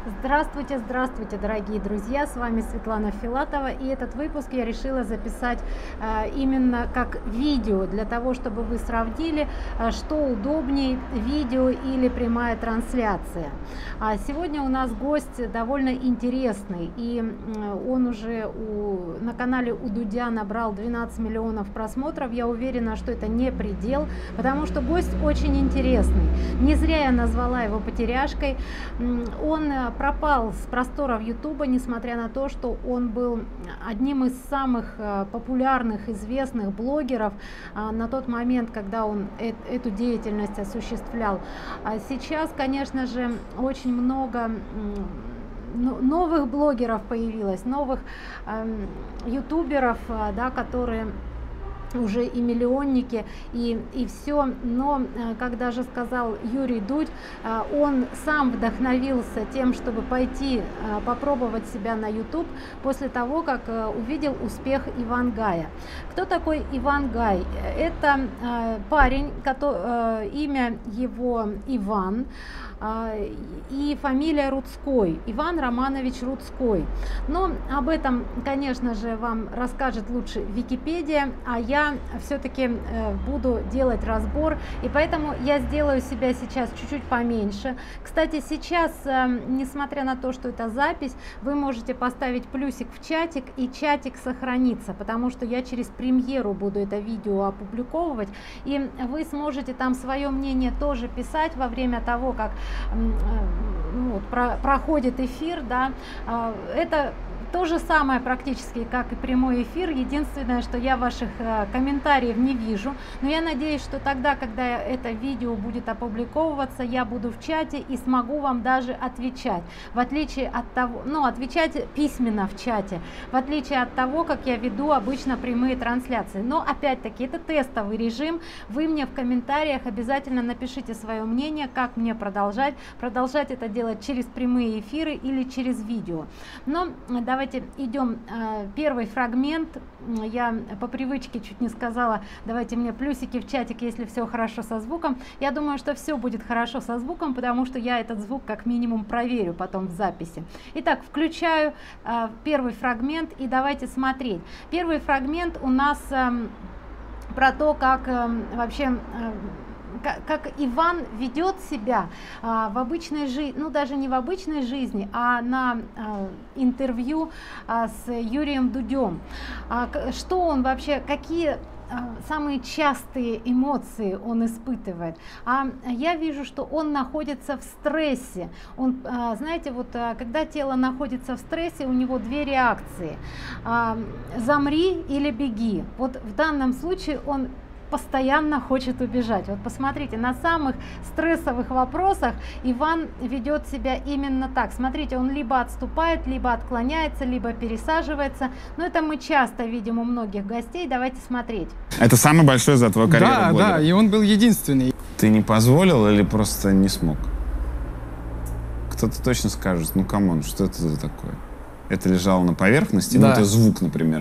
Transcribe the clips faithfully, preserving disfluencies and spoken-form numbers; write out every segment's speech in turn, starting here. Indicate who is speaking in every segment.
Speaker 1: Здравствуйте, здравствуйте, дорогие друзья, с вами Светлана Филатова, и этот выпуск я решила записать э, именно как видео, для того, чтобы вы сравнили, э, что удобнее, видео или прямая трансляция. А сегодня у нас гость довольно интересный, и э, он уже у, на канале у Дудя набрал двенадцать миллионов просмотров. Я уверена, что это не предел, потому что гость очень интересный. Не зря я назвала его потеряшкой. Он пропал с просторов Ютуба, несмотря на то, что он был одним из самых популярных, известных блогеров на тот момент, когда он эту деятельность осуществлял. Сейчас, конечно же, очень много новых блогеров появилось, новых ютуберов, да, которые уже и миллионники, и, и все. Но, как даже сказал Юрий Дудь, он сам вдохновился тем, чтобы пойти попробовать себя на YouTube после того, как увидел успех Ивангая. Кто такой Ивангай? Это парень, который, имя его Иван, и фамилия Рудской, Иван Романович Рудской. Но об этом, конечно же, вам расскажет лучше Википедия, а я все-таки буду делать разбор, и поэтому я сделаю себя сейчас чуть-чуть поменьше. Кстати, сейчас, несмотря на то, что это запись, вы можете поставить плюсик в чатик, и чатик сохранится, потому что я через премьеру буду это видео опубликовывать, и вы сможете там свое мнение тоже писать во время того, как ну, про, проходит эфир, да. Это то же самое практически, как и прямой эфир. Единственное, что я ваших э, комментариев не вижу. Но я надеюсь, что тогда, когда это видео будет опубликовываться, я буду в чате и смогу вам даже отвечать. В отличие от того, ну, отвечать письменно в чате, в отличие от того, как я веду обычно прямые трансляции. Но опять-таки, это тестовый режим. Вы мне в комментариях обязательно напишите свое мнение, как мне продолжать. Продолжать это делать через прямые эфиры или через видео. Но давайте Давайте идем. Первый фрагмент. Я по привычке чуть не сказала, давайте мне плюсики в чатик, если все хорошо со звуком. Я думаю, что все будет хорошо со звуком, потому что я этот звук как минимум проверю потом в записи. Итак, включаю первый фрагмент и давайте смотреть. Первый фрагмент у нас про то, как вообще как Иван ведет себя а, в обычной жизни, ну даже не в обычной жизни, а на а, интервью а, с Юрием Дудем. А, что он вообще, какие а, самые частые эмоции он испытывает? А я вижу, что он находится в стрессе. Он, а, знаете, вот а, когда тело находится в стрессе, у него две реакции: а, замри или беги. Вот в данном случае он постоянно хочет убежать. Вот посмотрите, на самых стрессовых вопросах Иван ведет себя именно так. Смотрите, он либо отступает, либо отклоняется, либо пересаживается. Но это мы часто видим у многих гостей. Давайте смотреть.
Speaker 2: Это самый большой за твою карьеру
Speaker 3: Да,
Speaker 2: блогера.
Speaker 3: да, и он был единственный.
Speaker 2: Ты не позволил или просто не смог? Кто-то точно скажет, ну камон, что это за такое? Это лежало на поверхности,
Speaker 3: да.
Speaker 2: ну это звук, например.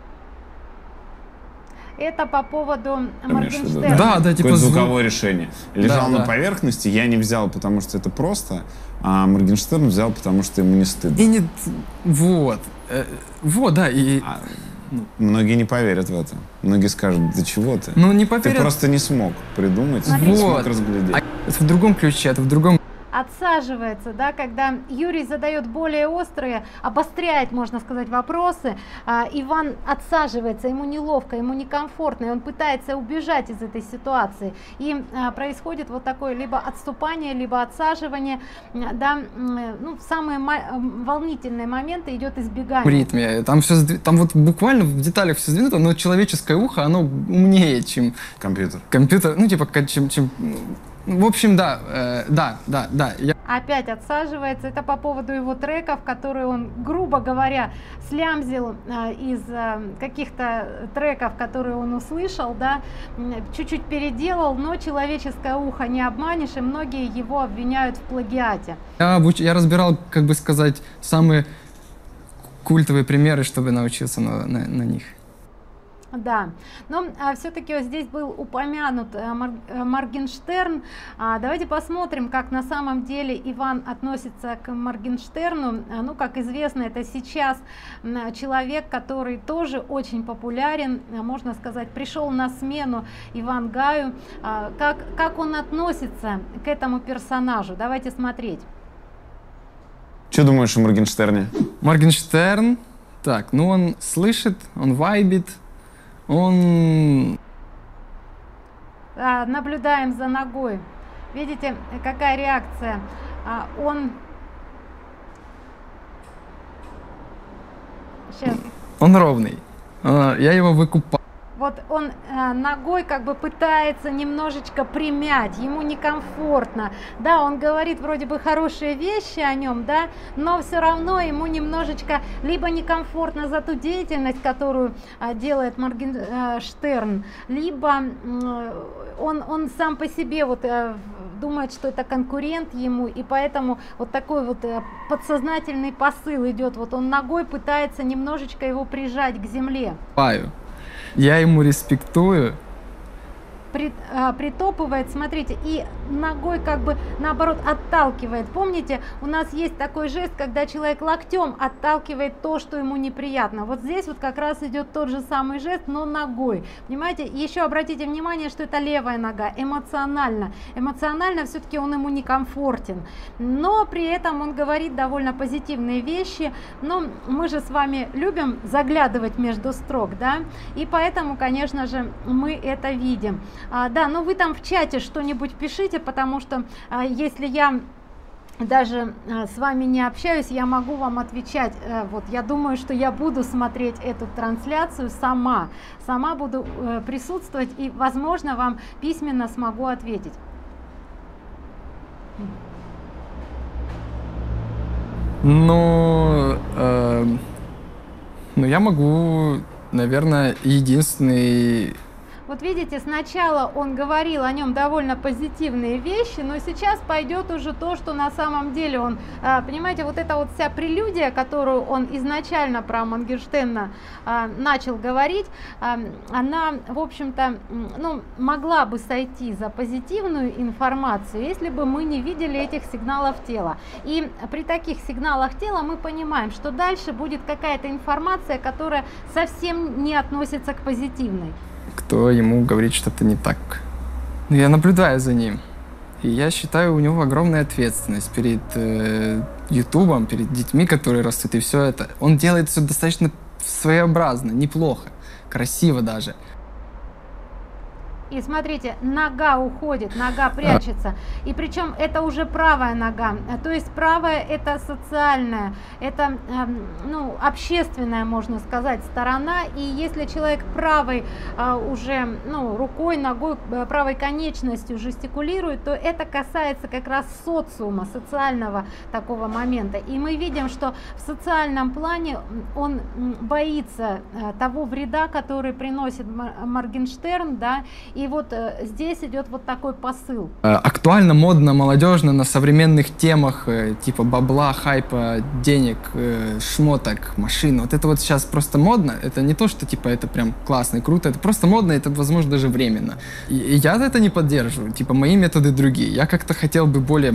Speaker 1: Это по поводу Моргенштерна.
Speaker 3: Да, да, типа
Speaker 2: звуковое
Speaker 3: звук...
Speaker 2: решение. Лежал
Speaker 3: да,
Speaker 2: на
Speaker 3: да.
Speaker 2: поверхности, я не взял, потому что это просто, а Моргенштерн взял, потому что ему не стыдно.
Speaker 3: И не... Вот. Э, вот, да, и...
Speaker 2: А, многие не поверят в это. Многие скажут, да чего ты?
Speaker 3: Ну, не поверят.
Speaker 2: Ты просто не смог придумать,
Speaker 3: вот.
Speaker 2: не смог разглядеть.
Speaker 3: А это в другом ключе, это в другом...
Speaker 1: Отсаживается, да, когда Юрий задает более острые, обостряет, можно сказать, вопросы, а, Иван отсаживается, ему неловко, ему некомфортно, и он пытается убежать из этой ситуации, и а, происходит вот такое либо отступание, либо отсаживание, да, ну, в самые волнительные моменты идет избегание.
Speaker 3: В ритме, там все, там вот буквально в деталях все сдвинуто, но человеческое ухо, оно умнее, чем
Speaker 2: компьютер.
Speaker 3: Компьютер, ну, типа, чем... чем в общем, да, э, да, да, да. Я...
Speaker 1: Опять отсаживается. Это по поводу его треков, которые он, грубо говоря, слямзил э, из э, каких-то треков, которые он услышал, да, чуть-чуть переделал, но человеческое ухо не обманешь, и многие его обвиняют в плагиате.
Speaker 3: Я, я разбирал, как бы сказать, самые культовые примеры, чтобы научиться на, на, на них.
Speaker 1: Да, но а, все-таки вот здесь был упомянут а, Мор, а, Моргенштерн. А, давайте посмотрим, как на самом деле Иван относится к Моргенштерну. А, ну, как известно, это сейчас а, человек, который тоже очень популярен, а, можно сказать, пришел на смену Иван Гаю. А, как, как он относится к этому персонажу? Давайте смотреть.
Speaker 2: Что думаешь о Моргенштерне?
Speaker 3: Моргенштерн, так, ну он слышит, он вайбит. Он...
Speaker 1: А, наблюдаем за ногой. Видите, какая реакция? А, он... Сейчас.
Speaker 3: Он ровный. А, я его выкупаю.
Speaker 1: Вот он э, ногой как бы пытается немножечко примять, ему некомфортно. Да, он говорит вроде бы хорошие вещи о нем, да, но все равно ему немножечко либо некомфортно за ту деятельность, которую э, делает Моргенштерн, либо э, он, он сам по себе вот э, думает, что это конкурент ему, и поэтому вот такой вот э, подсознательный посыл идет. Вот он ногой пытается немножечко его прижать к земле.
Speaker 3: Я ему респектую.
Speaker 1: При, а, притопывает, смотрите, и ногой как бы наоборот отталкивает. Помните, у нас есть такой жест, когда человек локтем отталкивает то, что ему неприятно. Вот здесь вот как раз идет тот же самый жест, но ногой. Понимаете, еще обратите внимание, что это левая нога, эмоционально. Эмоционально все-таки он ему некомфортен, но при этом он говорит довольно позитивные вещи. Но мы же с вами любим заглядывать между строк, да, и поэтому, конечно же, мы это видим. А, да, но вы там в чате что-нибудь пишите, потому что а, если я даже а, с вами не общаюсь, я могу вам отвечать. А, вот я думаю, что я буду смотреть эту трансляцию сама, сама буду а, присутствовать и, возможно, вам письменно смогу ответить.
Speaker 3: Ну, э, ну я могу, наверное, единственный...
Speaker 1: Вот видите, сначала он говорил о нем довольно позитивные вещи, но сейчас пойдет уже то, что на самом деле он, понимаете, вот эта вот вся прелюдия, которую он изначально про Моргенштерна начал говорить, она, в общем-то, ну, могла бы сойти за позитивную информацию, если бы мы не видели этих сигналов тела. И при таких сигналах тела мы понимаем, что дальше будет какая-то информация, которая совсем не относится к позитивной.
Speaker 3: Кто ему говорит что-то не так. Но я наблюдаю за ним. И я считаю, у него огромная ответственность перед э, Ютубом, перед детьми, которые растут, и все это. Он делает все достаточно своеобразно, неплохо, красиво даже.
Speaker 1: И смотрите, нога уходит, нога прячется. И причем это уже правая нога. То есть правая это социальная, это э, ну, общественная, можно сказать, сторона. И если человек правой э, уже ну, рукой, ногой, правой конечностью жестикулирует, то это касается как раз социума, социального такого момента. И мы видим, что в социальном плане он боится э, того вреда, который приносит Моргенштерн, да. И вот э, здесь идет вот такой посыл.
Speaker 3: Актуально, модно, молодежно на современных темах э, типа бабла, хайпа, денег, э, шмоток, машин. Вот это вот сейчас просто модно. Это не то, что типа это прям классно и круто. Это просто модно, это возможно даже временно. И, и я это не поддерживаю. Типа мои методы другие. Я как-то хотел бы более...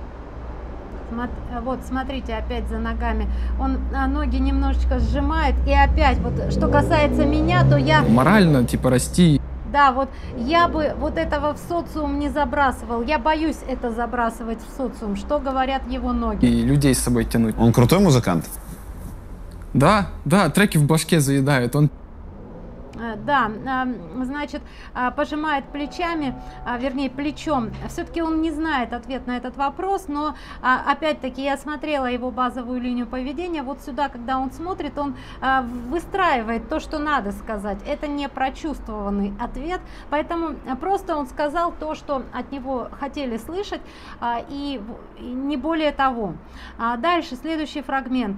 Speaker 1: Вот, смотрите, опять за ногами. Он а, ноги немножечко сжимает. И опять, вот что касается меня, то я...
Speaker 3: Морально, типа, расти.
Speaker 1: Да, вот я бы вот этого в социум не забрасывал. Я боюсь это забрасывать в социум. Что говорят его ноги?
Speaker 3: И людей с собой тянуть.
Speaker 2: Он крутой музыкант?
Speaker 3: Да, да, треки в башке заедают. Он...
Speaker 1: Да, значит, пожимает плечами, вернее, плечом. Все-таки он не знает ответ на этот вопрос, но, опять-таки, я смотрела его базовую линию поведения. Вот сюда, когда он смотрит, он выстраивает то, что надо сказать. Это не прочувствованный ответ, поэтому просто он сказал то, что от него хотели слышать, и не более того. Дальше, следующий фрагмент.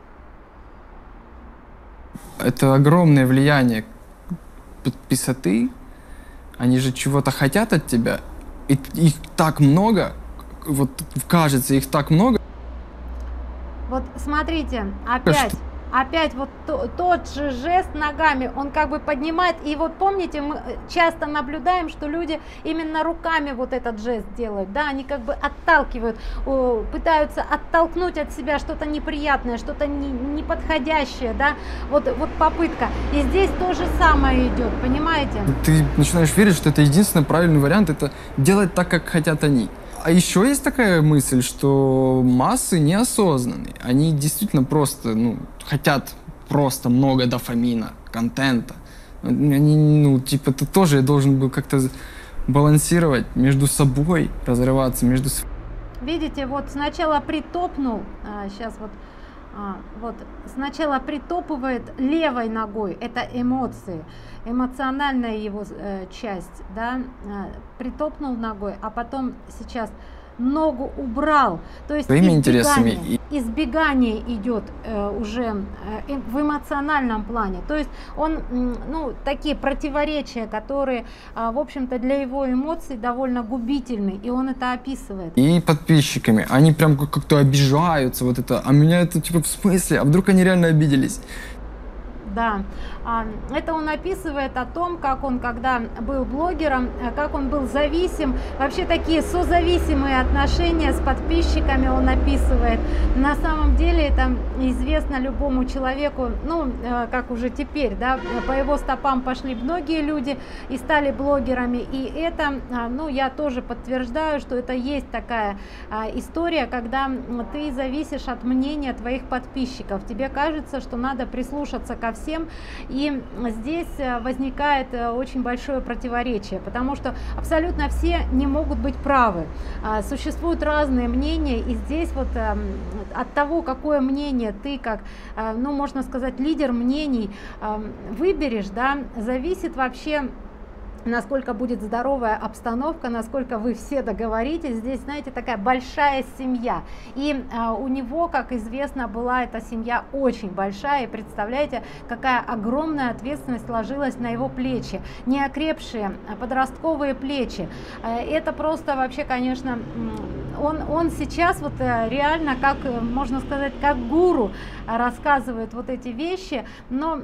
Speaker 3: Это огромное влияние. Подписоты, они же чего-то хотят от тебя, и их так много, вот кажется, их так много.
Speaker 1: Вот смотрите, опять, опять вот то, тот же жест ногами, он как бы поднимает, и вот помните, мы часто наблюдаем, что люди именно руками вот этот жест делают, да, они как бы отталкивают, пытаются оттолкнуть от себя что-то неприятное, что-то не, неподходящее, да, вот, вот попытка, и здесь то же самое идет, понимаете?
Speaker 3: Ты начинаешь верить, что это единственный правильный вариант, это делать так, как хотят они. А еще есть такая мысль, что массы неосознанные. Они действительно просто, ну, хотят просто много дофамина, контента. Они, ну, типа, ты тоже должен был как-то балансировать между собой, разрываться между...
Speaker 1: Видите, вот сначала притопнул, а, сейчас вот, а, вот, сначала притопывает левой ногой, это эмоции, эмоциональная его э, часть, да, э, притопнул ногой, а потом сейчас ногу убрал, то есть
Speaker 3: своими
Speaker 1: избегание,
Speaker 3: интересами.
Speaker 1: избегание идет э, уже э, в эмоциональном плане, то есть он, ну, такие противоречия, которые, э, в общем-то, для его эмоций довольно губительны, и он это описывает.
Speaker 3: И подписчиками, они прям как-то обижаются, вот это, а меня это типа в смысле, а вдруг они реально обиделись?
Speaker 1: Да, это он описывает о том, как он, когда был блогером, как он был зависим, вообще такие созависимые отношения с подписчиками он описывает. На самом деле это известно любому человеку, ну, как уже теперь, да, по его стопам пошли многие люди и стали блогерами, и это, ну, я тоже подтверждаю, что это есть такая история, когда ты зависишь от мнения твоих подписчиков, тебе кажется, что надо прислушаться ко всем. Всем. И здесь возникает очень большое противоречие, потому что абсолютно все не могут быть правы. Существуют разные мнения, и здесь вот от того, какое мнение ты, как, ну, можно сказать, лидер мнений выберешь, да, зависит вообще, насколько будет здоровая обстановка, насколько вы все договоритесь. Здесь, знаете, такая большая семья. И а, у него, как известно, была эта семья очень большая. И представляете, какая огромная ответственность ложилась на его плечи. Неокрепшие подростковые плечи. Это просто вообще, конечно, он, он сейчас вот реально, как можно сказать, как гуру рассказывает вот эти вещи. Но,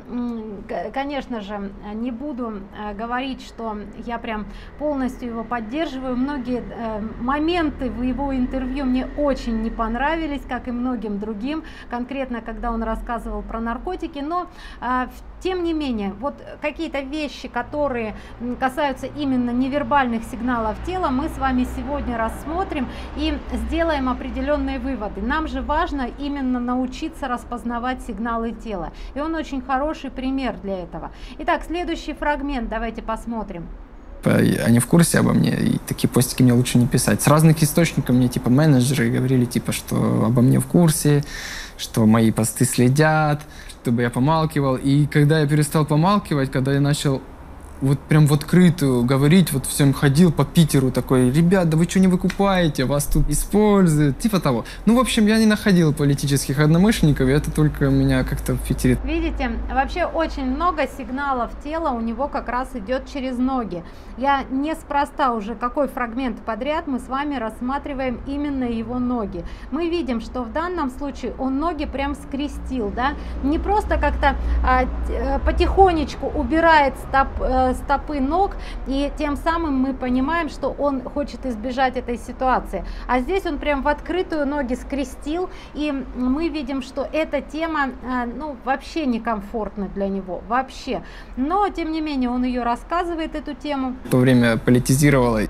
Speaker 1: конечно же, не буду говорить, что я прям полностью его поддерживаю. Многие э, моменты в его интервью мне очень не понравились, как и многим другим, конкретно когда он рассказывал про наркотики, но э, тем не менее, вот какие-то вещи, которые касаются именно невербальных сигналов тела, мы с вами сегодня рассмотрим и сделаем определенные выводы. Нам же важно именно научиться распознавать сигналы тела, и он очень хороший пример для этого. Итак, следующий фрагмент давайте посмотрим.
Speaker 3: Они в курсе обо мне, и такие постики мне лучше не писать. С разных источников мне типа менеджеры говорили, типа, что обо мне в курсе, что мои посты следят, чтобы я помалкивал. И когда я перестал помалкивать, когда я начал вот прям в открытую говорить, вот всем ходил по Питеру такой: ребят, да вы что не выкупаете, вас тут используют, типа того. Ну, в общем, я не находил политических одномышленников, и это только меня как-то в Питере.
Speaker 1: Видите, вообще очень много сигналов тела у него как раз идет через ноги. Я неспроста уже какой фрагмент подряд мы с вами рассматриваем именно его ноги. Мы видим, что в данном случае он ноги прям скрестил, да, не просто как-то а, потихонечку убирает стоп, стопы ног, и тем самым мы понимаем, что он хочет избежать этой ситуации. А здесь он прям в открытую ноги скрестил, и мы видим, что эта тема, ну, вообще некомфортна для него, вообще. Но, тем не менее, он ее рассказывает, эту тему.
Speaker 3: В то время политизировала.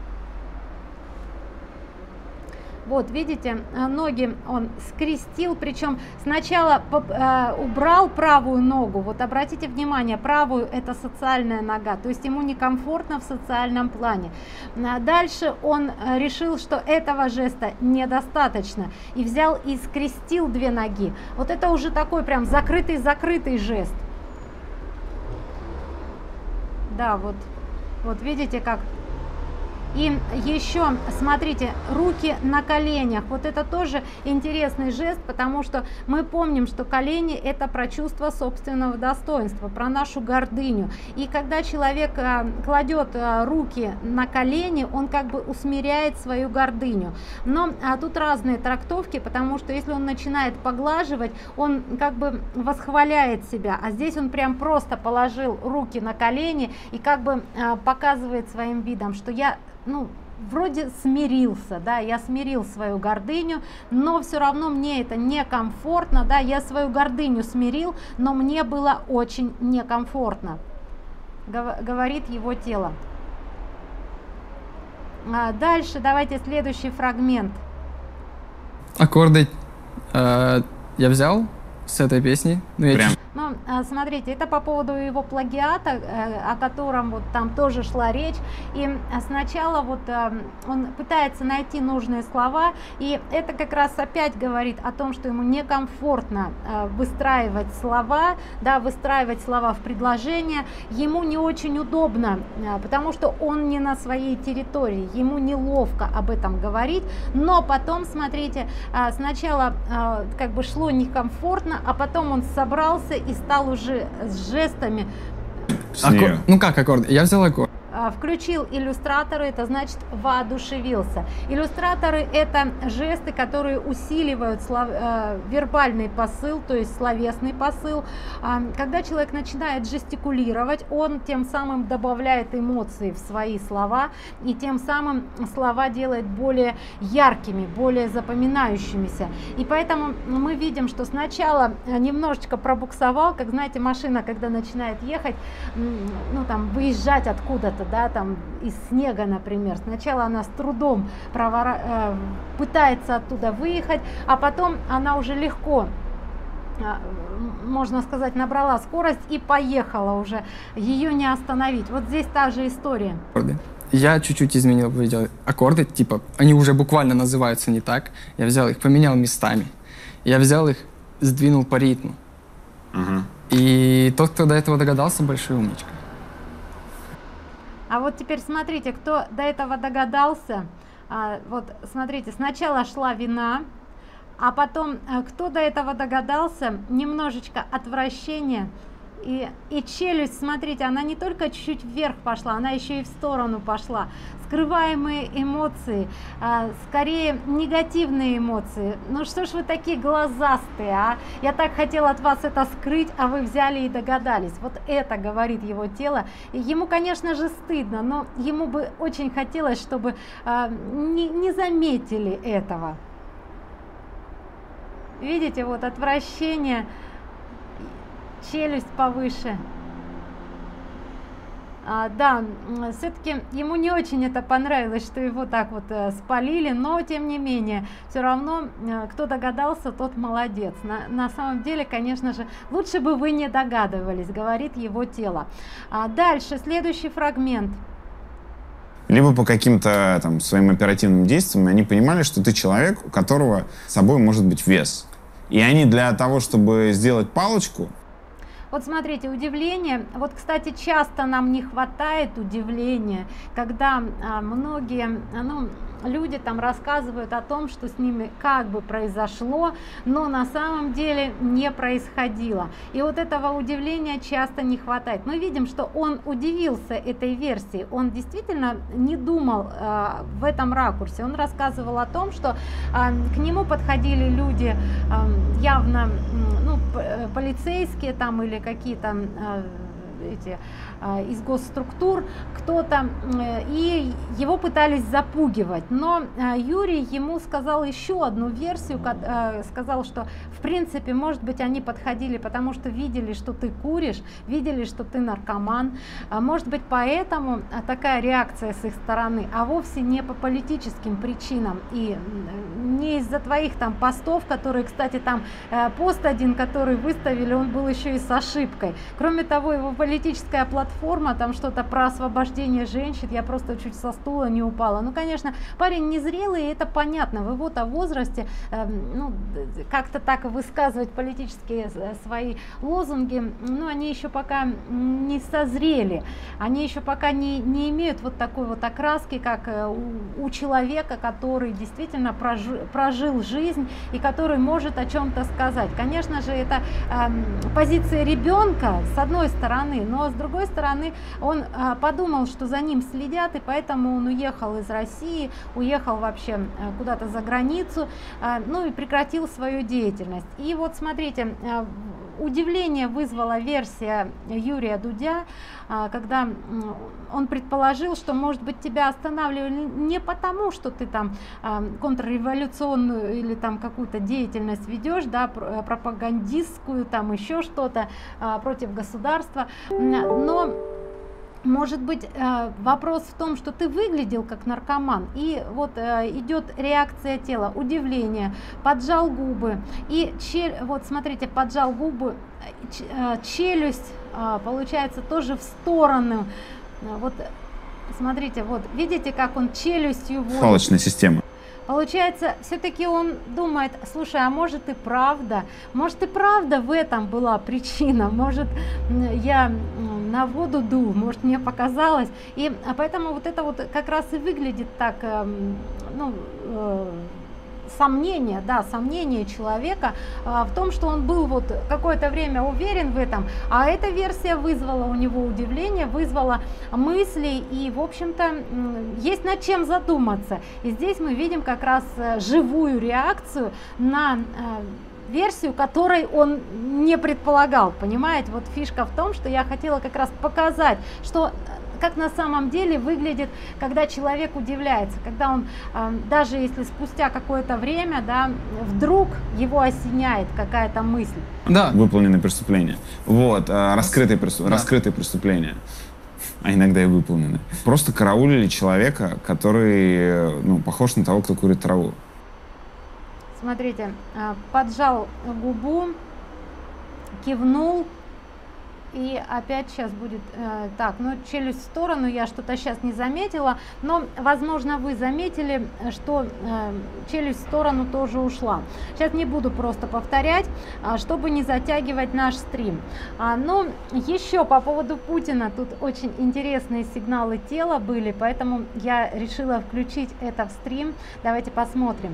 Speaker 1: Вот, видите, ноги он скрестил, причем сначала э, убрал правую ногу. Вот обратите внимание, правую — это социальная нога, то есть ему некомфортно в социальном плане. Дальше он решил, что этого жеста недостаточно, и взял и скрестил две ноги. Вот это уже такой прям закрытый-закрытый жест. Да, вот, вот видите, как И еще, смотрите, руки на коленях. Вот это тоже интересный жест, потому что мы помним, что колени — это про чувство собственного достоинства, про нашу гордыню. И когда человек а, кладет а, руки на колени, он как бы усмиряет свою гордыню. Но а, тут разные трактовки, потому что если он начинает поглаживать, он как бы восхваляет себя, а здесь он прям просто положил руки на колени и как бы а, показывает своим видом, что я, ну, вроде смирился, да, я смирил свою гордыню, но все равно мне это некомфортно, да, я свою гордыню смирил, но мне было очень некомфортно, говорит его тело. А дальше давайте следующий фрагмент.
Speaker 3: Аккорды э, я взял с этой песни. Ну, я
Speaker 2: Прям.
Speaker 1: Ну, смотрите, это по поводу его плагиата, о котором вот там тоже шла речь. И сначала вот он пытается найти нужные слова, и это как раз опять говорит о том, что ему некомфортно выстраивать слова, да, выстраивать слова в предложение. Ему не очень удобно, потому что он не на своей территории, ему неловко об этом говорить. Но потом, смотрите, сначала как бы шло некомфортно, а потом он собрался и стал уже с жестами.
Speaker 3: Аккорд. Ну как аккорд? Я взял аккорд.
Speaker 1: Включил иллюстраторы, это значит воодушевился. Иллюстраторы — это жесты, которые усиливают слов, э, вербальный посыл, то есть словесный посыл. А, когда человек начинает жестикулировать, он тем самым добавляет эмоции в свои слова, и тем самым слова делает более яркими, более запоминающимися. И поэтому мы видим, что сначала немножечко пробуксовал, как, знаете, машина, когда начинает ехать, ну там выезжать откуда-то, да, там из снега, например. Сначала она с трудом провора... э, пытается оттуда выехать, а потом она уже легко, э, можно сказать, набрала скорость и поехала уже. Ее не остановить. Вот здесь та же история.
Speaker 3: Я чуть-чуть изменил, видел аккорды, типа, они уже буквально называются не так. Я взял их, поменял местами. Я взял их, сдвинул по ритму.
Speaker 2: Ага.
Speaker 3: И тот, кто до этого догадался, большой умничка.
Speaker 1: А вот теперь смотрите, кто до этого догадался. А, вот смотрите, сначала шла вина, а потом кто до этого догадался, немножечко отвращения. И, и челюсть, смотрите, она не только чуть-чуть вверх пошла, она еще и в сторону пошла. Скрываемые эмоции, а, скорее негативные эмоции. Ну что ж вы такие глазастые, а? Я так хотела от вас это скрыть, а вы взяли и догадались. Вот это говорит его тело. И ему, конечно же, стыдно, но ему бы очень хотелось, чтобы а, не, не заметили этого. Видите, вот отвращение, челюсть повыше. А, да, все-таки ему не очень это понравилось, что его так вот э, спалили, но тем не менее, все равно, э, кто догадался, тот молодец. На, на самом деле, конечно же, лучше бы вы не догадывались, говорит его тело. А дальше, следующий фрагмент.
Speaker 2: Либо по каким-то там своим оперативным действиям они понимали, что ты человек, у которого с собой может быть вес. И они для того, чтобы сделать палочку.
Speaker 1: Вот смотрите, удивление. Вот, кстати, часто нам не хватает удивления, когда а, многие, ну, люди там рассказывают о том, что с ними как бы произошло, но на самом деле не происходило. И вот этого удивления часто не хватает. Мы видим, что он удивился этой версии, он действительно не думал э, в этом ракурсе. Он рассказывал о том, что э, к нему подходили люди э, явно, ну, полицейские там или какие-то э, эти из госструктур, кто-то, и его пытались запугивать. Но Юрий ему сказал еще одну версию, сказал, что в принципе, может быть, они подходили, потому что видели, что ты куришь, видели, что ты наркоман. Может быть, поэтому такая реакция с их стороны, а вовсе не по политическим причинам и не из-за твоих там постов, которые, кстати, там пост один, который выставили, он был еще и с ошибкой. Кроме того, его политическая платформа, там что-то про освобождение женщин, я просто чуть со стула не упала. Ну, конечно, парень незрелый, и это понятно, в его-то возрасте, э, ну, как-то так высказывать политические свои лозунги, ну, они еще пока не созрели, они еще пока не, не имеют вот такой вот окраски, как у, у человека, который действительно прожил, прожил жизнь и который может о чем-то сказать. Конечно же, это э, позиция ребенка, с одной стороны, но с другой стороны, он э, подумал, что за ним следят, и поэтому он уехал из России, уехал вообще э, куда-то за границу, э, ну и прекратил свою деятельность. И вот смотрите, э, удивление вызвала версия Юрия Дудя, когда он предположил, что, может быть, тебя останавливали не потому, что ты там контрреволюционную или там какую-то деятельность ведешь, да, пропагандистскую, там еще что-то против государства, но может быть, вопрос в том, что ты выглядел как наркоман, и вот идет реакция тела, удивление, поджал губы, и чель, вот смотрите, поджал губы, челюсть, получается, тоже в сторону, вот смотрите, вот видите, как он челюстью водит.
Speaker 2: Палочная система.
Speaker 1: Получается, все-таки он думает, слушай, а может и правда, может и правда в этом была причина, может я на воду дул, может мне показалось, и а поэтому вот это вот как раз и выглядит так, ну, сомнение, да, сомнение человека а, в том, что он был вот какое-то время уверен в этом, а эта версия вызвала у него удивление, вызвала мысли, и, в общем-то, есть над чем задуматься. И здесь мы видим как раз живую реакцию на а, версию, которой он не предполагал, понимаете? Вот фишка в том, что я хотела как раз показать, что как на самом деле выглядит, когда человек удивляется, когда он, даже если спустя какое-то время, да, вдруг его осеняет какая-то мысль.
Speaker 3: Да.
Speaker 2: Выполненное преступление. Вот, раскрытые, преступ... да. раскрытые преступления. А иногда и выполнены. Просто караулили человека, который, ну, похож на того, кто курит траву.
Speaker 1: Смотрите, поджал губу, кивнул. И опять сейчас будет э, так, ну челюсть в сторону, я что-то сейчас не заметила, но, возможно, вы заметили, что э, челюсть в сторону тоже ушла. Сейчас не буду просто повторять, а, чтобы не затягивать наш стрим. А, но еще по поводу Путина, тут очень интересные сигналы тела были, поэтому я решила включить это в стрим. Давайте посмотрим.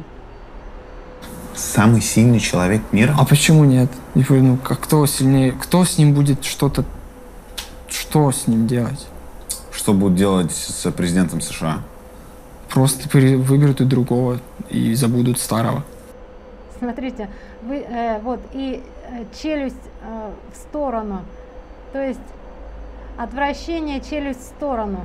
Speaker 2: Самый сильный человек мира?
Speaker 3: А почему нет? Ну, кто сильнее? Кто с ним будет что-то... Что с ним делать?
Speaker 2: Что будут делать с президентом США?
Speaker 3: Просто выберут и другого, и забудут старого.
Speaker 1: Смотрите, вы, э, вот, и э, челюсть э, в сторону. То есть отвращение, челюсть в сторону.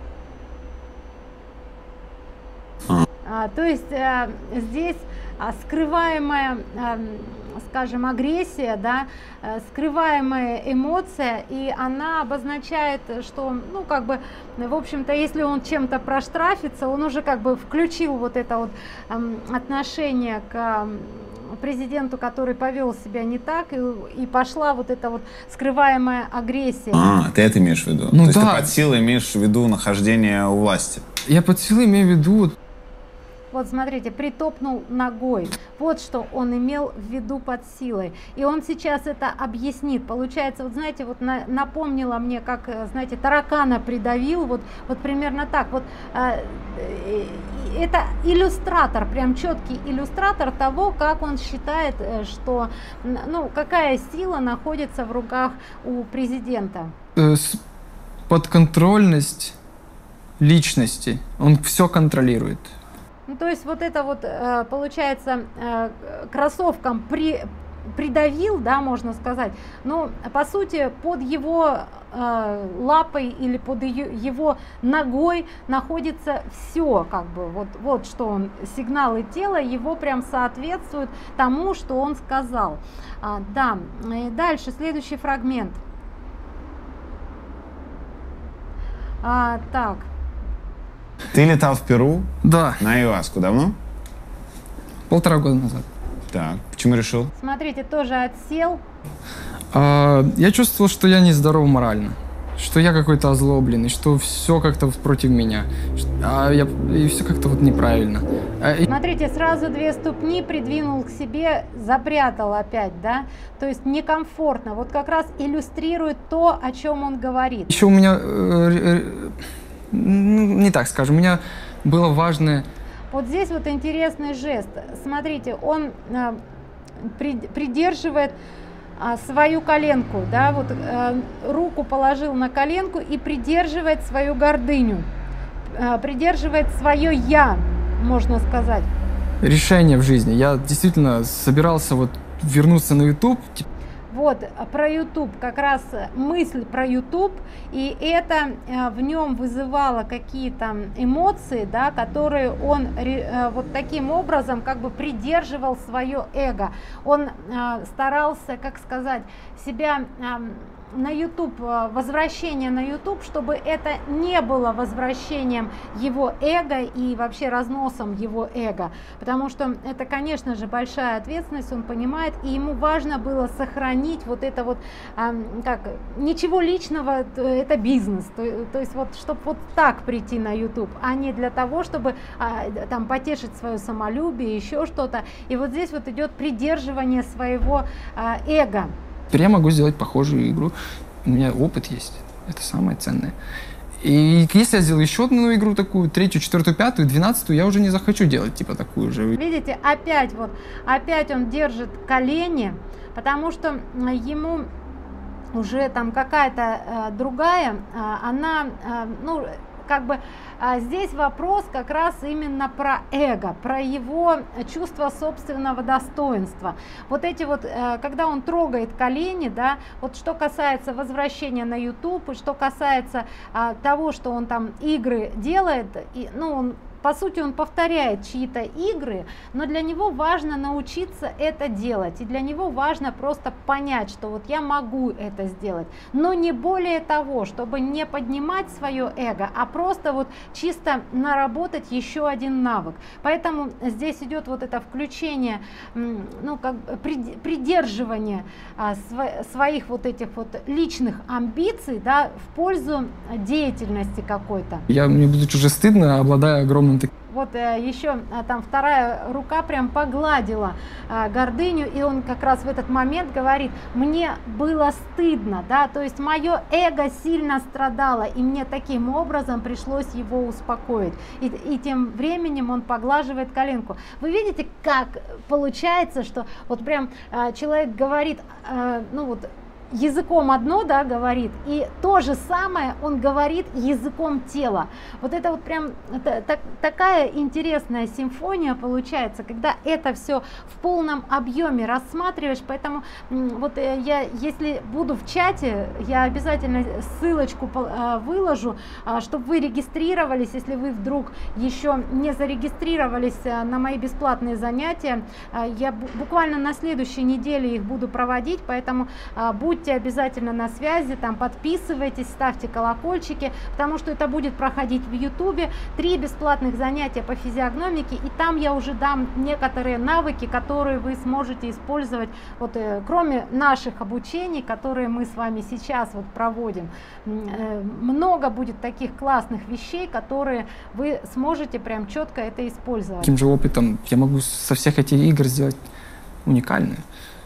Speaker 1: А. А, то есть э, здесь скрываемая, скажем, агрессия, да, скрываемая эмоция, и она обозначает, что, ну, как бы, в общем-то, если он чем-то проштрафится, он уже как бы включил вот это вот отношение к президенту, который повел себя не так, и, и пошла вот эта вот скрываемая агрессия.
Speaker 2: А, ты это имеешь в виду?
Speaker 3: Ну,
Speaker 2: То
Speaker 3: да.
Speaker 2: есть ты под силой имеешь в виду нахождение у власти?
Speaker 3: Я под силой имею в виду...
Speaker 1: Вот смотрите, притопнул ногой. Вот что он имел в виду под силой. И он сейчас это объяснит. Получается, вот знаете, вот на, напомнило мне, как, знаете, таракана придавил. Вот, вот примерно так. Вот э, э, это иллюстратор, прям четкий иллюстратор того, как он считает, что, ну, какая сила находится в руках у президента.
Speaker 3: Подконтрольность личности. Он все контролирует.
Speaker 1: Ну, то есть вот это вот, получается, кроссовкам при, придавил, да, можно сказать, но по сути под его э, лапой или под ее, его ногой находится все, как бы, вот, вот что он, сигналы тела его прям соответствуют тому, что он сказал. А, да, и дальше, следующий фрагмент. А, так.
Speaker 2: Ты летал в Перу?
Speaker 3: Да.
Speaker 2: На Айуаску давно?
Speaker 3: Полтора года назад.
Speaker 2: Так, почему решил?
Speaker 1: Смотрите, тоже отсел.
Speaker 3: А, я чувствовал, что я нездоров морально. что я какой-то озлобленный, что все как-то против меня, а я, и все как-то вот неправильно.
Speaker 1: Смотрите, сразу две ступни придвинул к себе, запрятал опять, да, то есть некомфортно. Вот как раз иллюстрирует то, о чем он говорит.
Speaker 3: Еще у меня, э, э, не так скажем, у меня было важное...
Speaker 1: Вот здесь вот интересный жест. Смотрите, он э, при, придерживает э, свою коленку, да, вот э, руку положил на коленку и придерживает свою гордыню, э, придерживает свое «я», можно сказать.
Speaker 3: Решение в жизни. Я действительно собирался вот вернуться на YouTube.
Speaker 1: Вот, про YouTube, как раз мысль про YouTube, и это э, в нем вызывало какие-то эмоции, да, которые он э, вот таким образом как бы придерживал свое эго. Он э, старался, как сказать, себя э, на YouTube, возвращение на YouTube, чтобы это не было возвращением его эго и вообще разносом его эго, потому что это, конечно же, большая ответственность, он понимает, и ему важно было сохранить вот это вот, как, ничего личного, это бизнес, то, то есть вот, чтобы вот так прийти на YouTube, а не для того, чтобы там потешить свое самолюбие, еще что-то, и вот здесь вот идет придерживание своего эго.
Speaker 3: Теперь я могу сделать похожую игру. У меня опыт есть. Это самое ценное. И если я сделаю еще одну игру такую, третью, четвертую, пятую, двенадцатую, я уже не захочу делать типа такую же.
Speaker 1: Видите, опять вот, опять он держит колени, потому что ему уже там какая-то э, другая, э, она, э, ну, как бы а здесь вопрос как раз именно про эго, про его чувство собственного достоинства. Вот эти вот, когда он трогает колени, да, вот что касается возвращения на YouTube, и что касается а, того, что он там игры делает, и, ну, он, по сути, он повторяет чьи-то игры, но для него важно научиться это делать, и для него важно просто понять, что вот я могу это сделать, но не более того, чтобы не поднимать свое эго, а просто вот чисто наработать еще один навык. Поэтому здесь идет вот это включение, ну, как придерживание а, св своих вот этих вот личных амбиций, да, в пользу деятельности какой-то.
Speaker 3: Я, мне будет уже стыдно, обладая огромным таким.
Speaker 1: Вот э, еще а, там вторая рука прям погладила а, гордыню, и он как раз в этот момент говорит: мне было стыдно, да, то есть мое эго сильно страдало, и мне таким образом пришлось его успокоить. И, и тем временем он поглаживает коленку. Вы видите, как получается, что вот прям а, человек говорит, а, ну вот, языком одно, да, говорит, и то же самое он говорит языком тела. Вот это вот прям это, так, такая интересная симфония получается, когда это все в полном объеме рассматриваешь. Поэтому вот я, если буду в чате, я обязательно ссылочку выложу, чтобы вы регистрировались, если вы вдруг еще не зарегистрировались на мои бесплатные занятия. Я буквально на следующей неделе их буду проводить, поэтому будьте обязательно на связи, там подписывайтесь, ставьте колокольчики, потому что это будет проходить в ютубе. Три бесплатных занятия по физиогномике, и там я уже дам некоторые навыки, которые вы сможете использовать, вот, э, кроме наших обучений, которые мы с вами сейчас вот проводим. Э, много будет таких классных вещей, которые вы сможете прям четко это использовать.
Speaker 3: Таким же опытом я могу со всех этих игр сделать уникальные.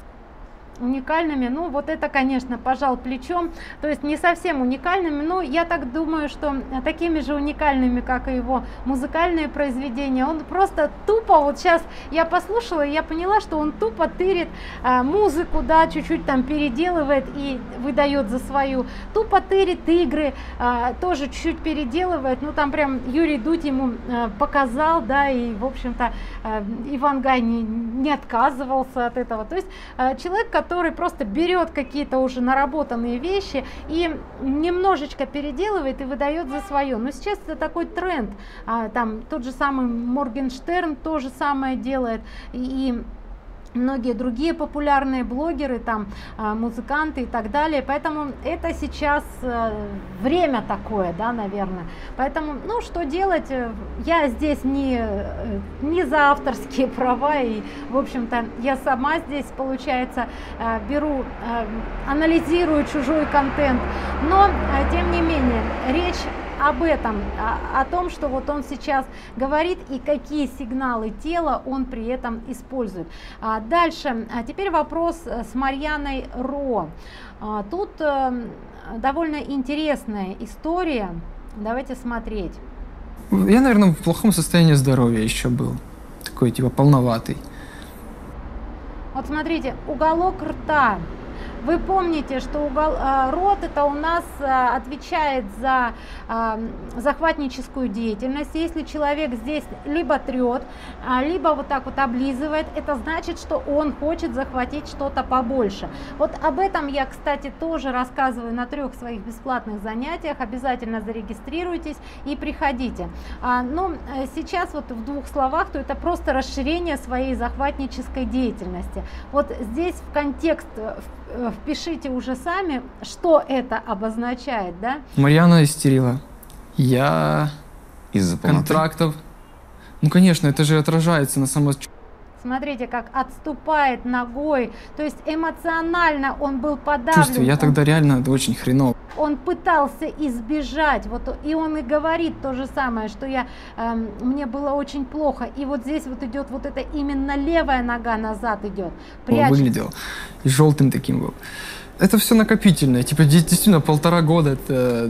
Speaker 1: Уникальными, ну вот это, конечно, пожал плечом, то есть не совсем уникальными, но я так думаю, что такими же уникальными, как и его музыкальные произведения. Он просто тупо, вот сейчас я послушала, и я поняла, что он тупо тырит а, музыку, да, чуть-чуть там переделывает и выдает за свою, тупо тырит игры, а, тоже чуть-чуть переделывает, ну там прям Юрий Дудь ему а, показал, да, и в общем-то а, Иван Гай не, не отказывался от этого, то есть а, человек, который который просто берет какие-то уже наработанные вещи и немножечко переделывает и выдает за свое. Но сейчас это такой тренд. А, там тот же самый Моргенштерн то же самое делает. И многие другие популярные блогеры, там, музыканты и так далее. Поэтому это сейчас время такое, да, наверное. Поэтому, ну, что делать? Я здесь не, не за авторские права, и, в общем-то, я сама здесь, получается, беру, анализирую чужой контент. Но, тем не менее, речь об этом, о, о том, что вот он сейчас говорит и какие сигналы тела он при этом использует. А дальше, а теперь вопрос с Марьяной Ро. А, тут а, довольно интересная история. Давайте смотреть.
Speaker 3: Я, наверное, в плохом состоянии здоровья еще был. Такой, типа, полноватый.
Speaker 1: Вот смотрите, уголок рта. Вы помните, что угол, э, рот это у нас э, отвечает за э, захватническую деятельность. Если человек здесь либо трет, э, либо вот так вот облизывает, это значит, что он хочет захватить что-то побольше. Вот об этом я, кстати, тоже рассказываю на трех своих бесплатных занятиях. Обязательно зарегистрируйтесь и приходите. А, но сейчас вот в двух словах, то это просто расширение своей захватнической деятельности. Вот здесь в контекст впишите уже сами, что это обозначает, да?
Speaker 3: Марьяна истерила. Я...
Speaker 2: Из-за
Speaker 3: контрактов. Ну, конечно, это же отражается на самочувствии.
Speaker 1: Смотрите, как отступает ногой, то есть эмоционально он был подавлен.
Speaker 3: Чувствую, я тогда он, реально очень хреново.
Speaker 1: Он пытался избежать, вот, и он и говорит то же самое, что я, э, мне было очень плохо, и вот здесь вот идет вот это именно левая нога назад идет.
Speaker 3: Он выглядел и желтым таким был. Это все накопительное, типа действительно полтора года это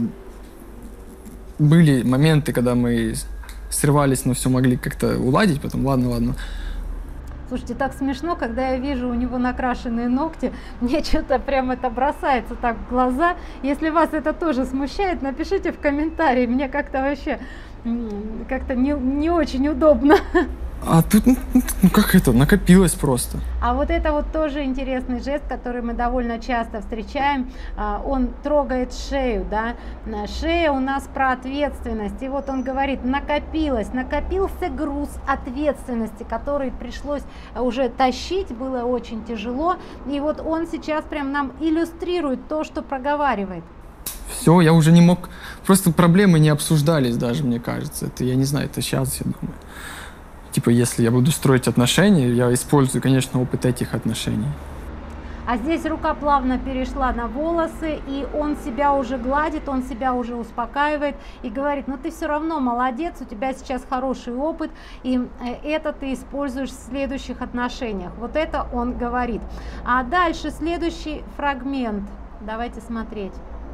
Speaker 3: были моменты, когда мы срывались, но все могли как-то уладить, потом ладно, ладно.
Speaker 1: Слушайте, так смешно, когда я вижу у него накрашенные ногти, мне что-то прям это бросается так в глаза. Если вас это тоже смущает, напишите в комментарии, мне как-то вообще как-то не, не очень удобно.
Speaker 3: А тут, ну как это, накопилось просто.
Speaker 1: А вот это вот тоже интересный жест, который мы довольно часто встречаем. Он трогает шею, да. Шея у нас про ответственность. И вот он говорит, накопилось, накопился груз ответственности, который пришлось уже тащить, было очень тяжело. И вот он сейчас прям нам иллюстрирует то, что проговаривает.
Speaker 3: Все, я уже не мог, просто проблемы не обсуждались даже, мне кажется. Это, я не знаю, это сейчас, я думаю. Типа, если я буду строить отношения, я использую, конечно, опыт этих отношений.
Speaker 1: А здесь рука плавно перешла на волосы, и он себя уже гладит, он себя уже успокаивает и говорит, ну ты все равно молодец, у тебя сейчас хороший опыт, и это ты используешь в следующих отношениях. Вот это он говорит. А дальше следующий фрагмент. Давайте смотреть.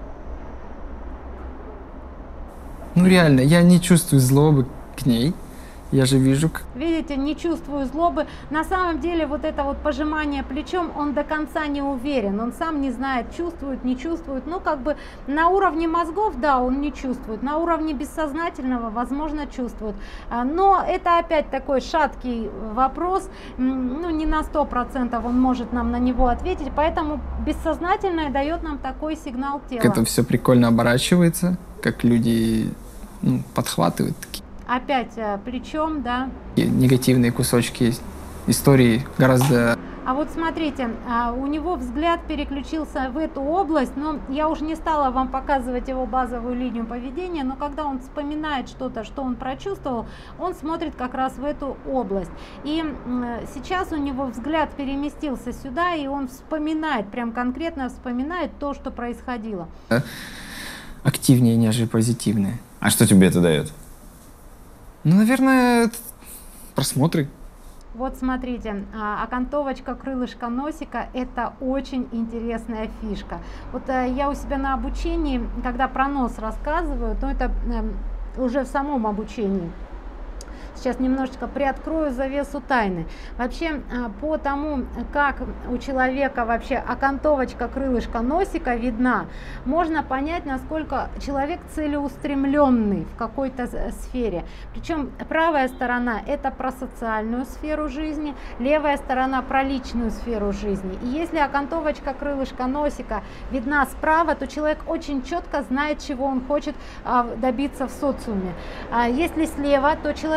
Speaker 3: Ну реально, я не чувствую злобы к ней. Я же вижу, как...
Speaker 1: Видите, не чувствую злобы. На самом деле вот это вот пожимание плечом, он до конца не уверен. Он сам не знает, чувствует, не чувствует. Ну, как бы на уровне мозгов, да, он не чувствует. На уровне бессознательного, возможно, чувствует. Но это опять такой шаткий вопрос. Ну, не на сто процентов он может нам на него ответить. Поэтому бессознательное дает нам такой сигнал тела.
Speaker 3: Это все прикольно оборачивается, как люди ну, подхватывают такие.
Speaker 1: Опять плечом, да.
Speaker 3: И негативные кусочки истории гораздо...
Speaker 1: А вот смотрите, у него взгляд переключился в эту область, но я уже не стала вам показывать его базовую линию поведения, но когда он вспоминает что-то, что он прочувствовал, он смотрит как раз в эту область. И сейчас у него взгляд переместился сюда, и он вспоминает, прям конкретно вспоминает то, что происходило.
Speaker 3: Активнее, нежели позитивное.
Speaker 2: А что тебе это дает?
Speaker 3: Ну, наверное, просмотры.
Speaker 1: Вот смотрите, окантовочка крылышка носика – это очень интересная фишка. Вот я у себя на обучении, когда про нос рассказываю, то это уже в самом обучении. Сейчас немножечко приоткрою завесу тайны. Вообще, по тому, как у человека вообще окантовочка крылышка носика видна, можно понять, насколько человек целеустремленный в какой-то сфере. Причем правая сторона – это про социальную сферу жизни, левая сторона про личную сферу жизни. И если окантовочка крылышка носика видна справа, то человек очень четко знает, чего он хочет добиться в социуме. Если слева, то человек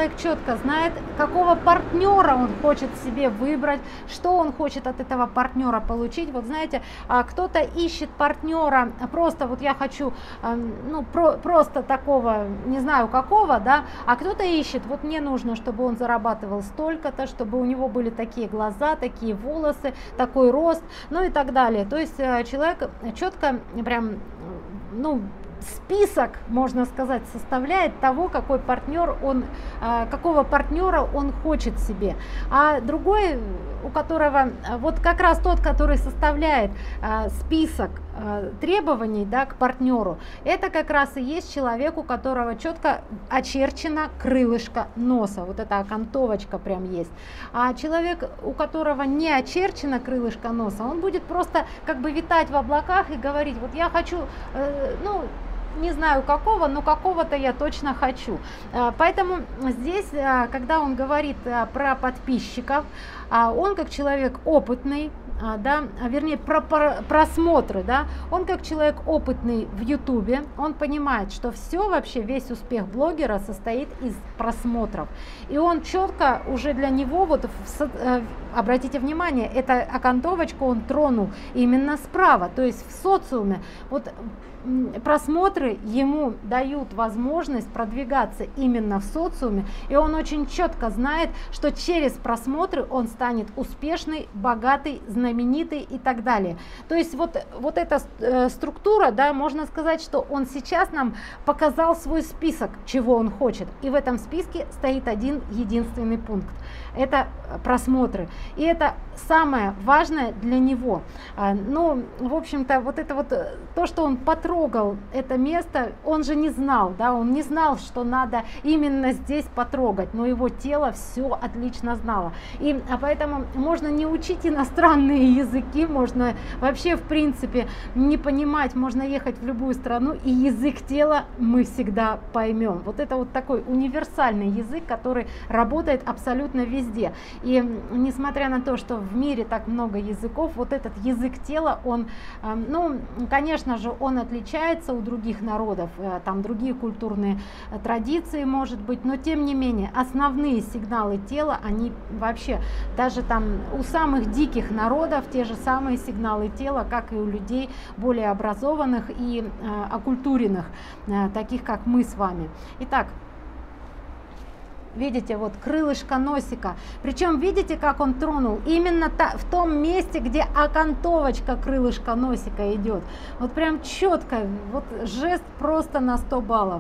Speaker 1: человек четко знает, какого партнера он хочет себе выбрать, что он хочет от этого партнера получить. Вот знаете, кто-то ищет партнера, просто вот я хочу, ну, про, просто такого, не знаю какого, да, а кто-то ищет, вот мне нужно, чтобы он зарабатывал столько-то, чтобы у него были такие глаза, такие волосы, такой рост, ну и так далее. То есть человек четко прям, ну, список, можно сказать, составляет того, какой партнер он, какого партнера он хочет себе. А другой, у которого, вот как раз тот, который составляет список требований, да, к партнеру, это как раз и есть человек, у которого четко очерчена крылышко носа, вот эта окантовочка прям есть. А человек, у которого не очерчено крылышко носа, он будет просто как бы витать в облаках и говорить, вот я хочу, ну, не знаю какого, но какого-то я точно хочу. Поэтому здесь, когда он говорит про подписчиков, он как человек опытный, да, вернее про, про просмотры, да, он как человек опытный в ютубе, он понимает, что все вообще, весь успех блогера состоит из просмотров, и он четко уже для него, вот в, обратите внимание, эта окантовочку он тронул именно справа, то есть в социуме. Вот просмотры ему дают возможность продвигаться именно в социуме, и он очень четко знает, что через просмотры он станет успешный, богатый, знаменитый и так далее. То есть вот, вот эта э, структура, да, можно сказать, что он сейчас нам показал свой список, чего он хочет, и в этом списке стоит один единственный пункт. Это просмотры, и это самое важное для него. А, ну, в общем-то, вот это вот то, что он потрогал это место, он же не знал, да, он не знал, что надо именно здесь потрогать, но его тело все отлично знало. И а поэтому можно не учить иностранные языки, можно вообще в принципе не понимать, можно ехать в любую страну, и язык тела мы всегда поймем. Вот это вот такой универсальный язык, который работает абсолютно везде. И несмотря на то, что в мире так много языков, вот этот язык тела, он, ну, конечно же, он отличается у других народов, там другие культурные традиции, может быть, но тем не менее основные сигналы тела, они вообще, даже там у самых диких народов те же самые сигналы тела, как и у людей более образованных и окультуренных, таких как мы с вами. Итак, видите, вот крылышко носика. Причем видите, как он тронул? Именно та, в том месте, где окантовочка крылышка носика идет. Вот прям четко, вот жест просто на сто баллов.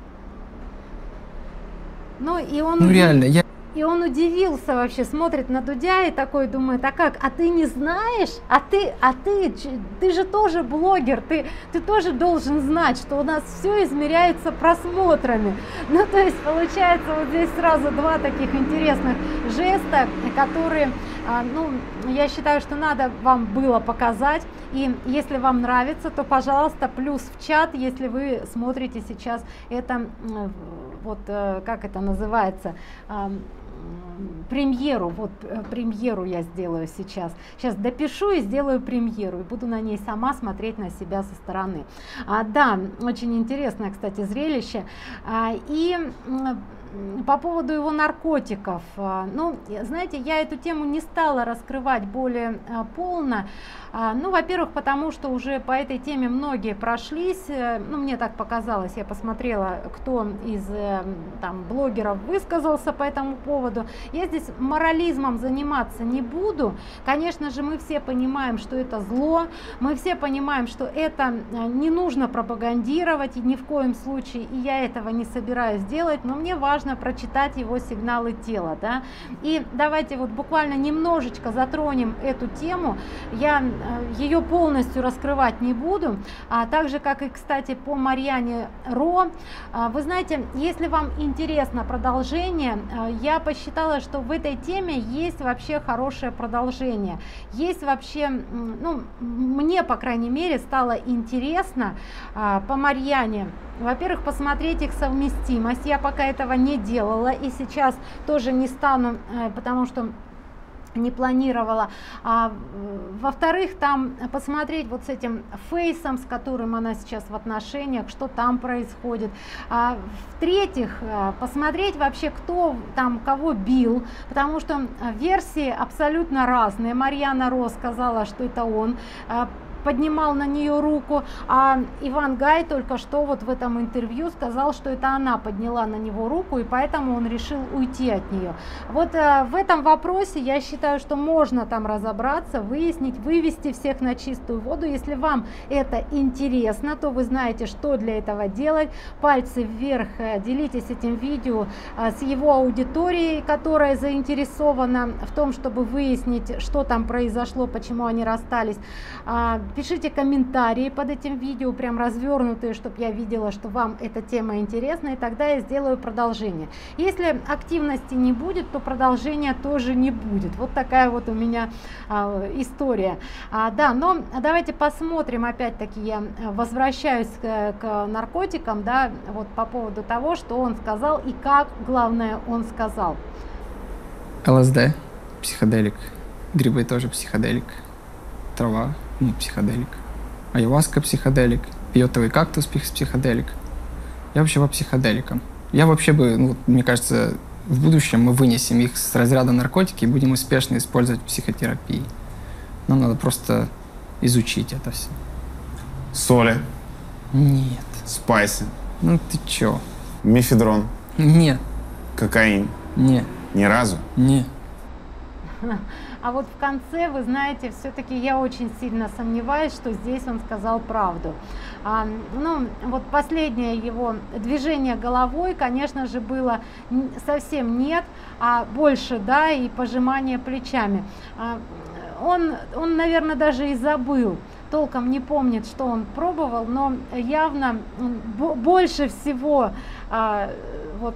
Speaker 1: Ну и он...
Speaker 3: Ну реально, я...
Speaker 1: И он удивился вообще, смотрит на Дудя и такой думает, а как, а ты не знаешь? А ты, а ты, ты же тоже блогер, ты, ты тоже должен знать, что у нас все измеряется просмотрами. Ну то есть получается вот здесь сразу два таких интересных жеста, которые, ну, я считаю, что надо вам было показать. И если вам нравится, то, пожалуйста, плюс в чат, если вы смотрите сейчас это, вот как это называется, премьеру, вот премьеру я сделаю сейчас. Сейчас допишу и сделаю премьеру, и буду на ней сама смотреть на себя со стороны. А, да, очень интересное, кстати, зрелище. А, и по поводу его наркотиков, ну, знаете, я эту тему не стала раскрывать более полно. Ну, во-первых, потому что уже по этой теме многие прошлись, ну, мне так показалось, я посмотрела, кто из там блогеров высказался по этому поводу. Я здесь морализмом заниматься не буду. Конечно же, мы все понимаем, что это зло, мы все понимаем, что это не нужно пропагандировать, и ни в коем случае, и я этого не собираюсь делать, но мне важно прочитать его сигналы тела, да. И давайте вот буквально немножечко затронем эту тему. Я ее полностью раскрывать не буду, а также как и, кстати, по Марьяне Ро. Вы знаете, если вам интересно продолжение, я посчитала, что в этой теме есть вообще хорошее продолжение, есть вообще, ну, мне, по крайней мере, стало интересно по Марьяне. Во-первых, посмотреть их совместимость. Я пока этого не делала и сейчас тоже не стану, потому что не планировала. А, во-вторых, там посмотреть вот с этим Фейсом, с которым она сейчас в отношениях, что там происходит. А, в-третьих, посмотреть вообще, кто там кого бил, потому что версии абсолютно разные. Марьяна Ро сказала, что это он поднимал на нее руку, а Иван Гай только что вот в этом интервью сказал, что это она подняла на него руку, и поэтому он решил уйти от нее. Вот э, в этом вопросе я считаю, что можно там разобраться, выяснить, вывести всех на чистую воду. Если вам это интересно, то вы знаете, что для этого делать. Пальцы вверх, э, делитесь этим видео э, с его аудиторией, которая заинтересована в том, чтобы выяснить, что там произошло, почему они расстались. Э, Пишите комментарии под этим видео, прям развернутые, чтобы я видела, что вам эта тема интересна, и тогда я сделаю продолжение. Если активности не будет, то продолжения тоже не будет. Вот такая вот у меня а, история. А, да, но давайте посмотрим, опять-таки я возвращаюсь к, к наркотикам, да, вот по поводу того, что он сказал и как, главное, он сказал.
Speaker 3: ЛСД, психоделик, грибы тоже психоделик, трава. Ну, психоделик. Айваска психоделик. Пиотовый кактус психоделик. Я вообще по психоделикам. Я вообще бы, ну, мне кажется, в будущем мы вынесем их с разряда наркотики и будем успешно использовать в психотерапии. Нам надо просто изучить это все.
Speaker 2: Соли?
Speaker 3: Нет.
Speaker 2: Спайсы?
Speaker 3: Ну ты чё?
Speaker 2: Мефедрон?
Speaker 3: Нет.
Speaker 2: Кокаин?
Speaker 3: Нет.
Speaker 2: Ни разу?
Speaker 3: Нет.
Speaker 1: А вот в конце, вы знаете, все-таки я очень сильно сомневаюсь, что здесь он сказал правду. А, ну, вот последнее его движение головой, конечно же, было совсем нет, а больше, да, и пожимание плечами. А, он, он, наверное, даже и забыл. Толком не помнит, что он пробовал, но явно больше всего а, вот,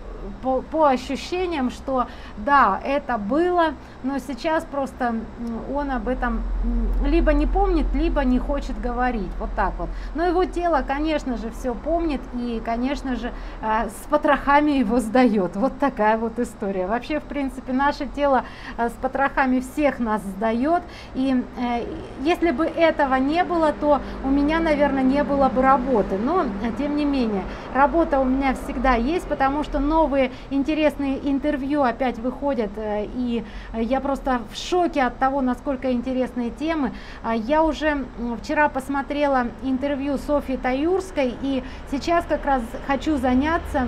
Speaker 1: По, по ощущениям, что да, это было, но сейчас просто он об этом либо не помнит, либо не хочет говорить, вот так вот. Но его тело, конечно же, все помнит и, конечно же, с потрохами его сдает. Вот такая вот история. Вообще, в принципе, наше тело с потрохами всех нас сдает, и если бы этого не было, то у меня, наверное, не было бы работы, но, тем не менее, работа у меня всегда есть, потому что новые Новые интересные интервью опять выходят, и я просто в шоке от того, насколько интересные темы. Я уже вчера посмотрела интервью Софьи Таюрской, и сейчас как раз хочу заняться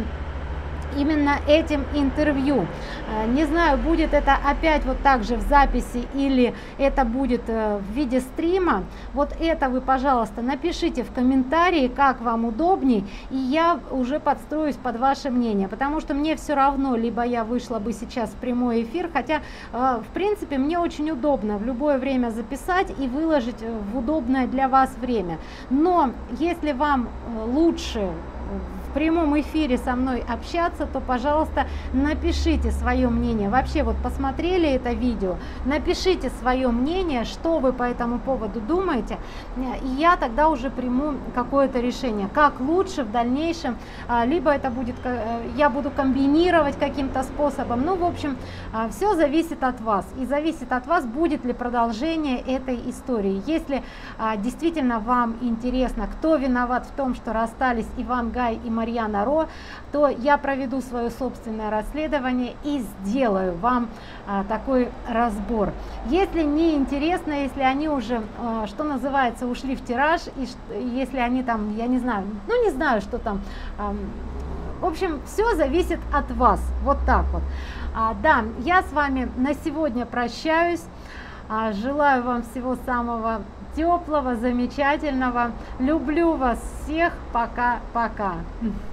Speaker 1: именно этим интервью. Не знаю, будет это опять вот так же в записи или это будет в виде стрима. Вот это вы, пожалуйста, напишите в комментарии, как вам удобней, и я уже подстроюсь под ваше мнение, потому что мне все равно, либо я вышла бы сейчас в прямой эфир, хотя в принципе мне очень удобно в любое время записать и выложить в удобное для вас время. Но если вам лучше в прямом эфире со мной общаться, то, пожалуйста, напишите свое мнение. Вообще, вот посмотрели это видео, напишите свое мнение, что вы по этому поводу думаете, и я тогда уже приму какое-то решение, как лучше в дальнейшем, либо это будет, я буду комбинировать каким-то способом. Ну, в общем, все зависит от вас, и зависит от вас, будет ли продолжение этой истории. Если действительно вам интересно, кто виноват в том, что расстались Иван Гай и Марьяна Ро, то я проведу свое собственное расследование и сделаю вам а, такой разбор. Если не интересно, если они уже, а, что называется, ушли в тираж, и если они там, я не знаю, ну не знаю, что там, а, в общем, все зависит от вас, вот так вот. А, да, я с вами на сегодня прощаюсь, а, желаю вам всего самого теплого, замечательного. Люблю вас всех. Пока-пока.